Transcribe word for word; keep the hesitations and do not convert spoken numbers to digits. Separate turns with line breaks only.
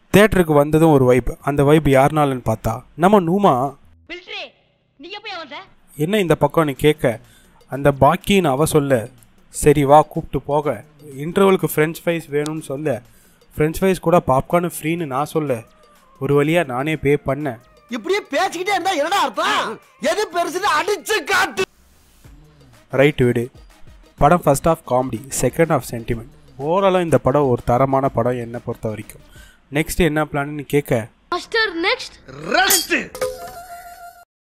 தேட்டருக்கு வந்ததும் ஒரு வைப். அந்த வைப் யாருனாலன்னு பார்த்தா நம்ம நூமா. என்ன இந்த பக்கம் நீ கேட்க, அந்த பாக்கின்னு அவ சொல்ல, சரி வா கூப்பிட்டு போக. இன்டர்வலுக்கு ஃப்ரெஞ்ச் ஃப்ரைஸ் வேணும்னு சொல்ல, ஃப்ரெஞ்ச் ஃப்ரைஸ் கூட பாப்கார்னு ஃப்ரீன்னு நான் சொல்ல, ஒரு வழியாக நானே பே பண்ணேன்.
இப்படியே பேசிக்கிட்டே இருந்தா என்னடா அர்த்தம்? எது பெருசுன்னு அடிச்சு காட்டு.
ரைட் விடு. படம் first half comedy, second half sentiment. ஓவராலாக இந்த படம் ஒரு தரமான படம் என்னை பொறுத்த வரைக்கும். நெக்ஸ்ட் என்ன பிளான்னு கேட்க,
நெக்ஸ்ட் ரெஸ்ட்.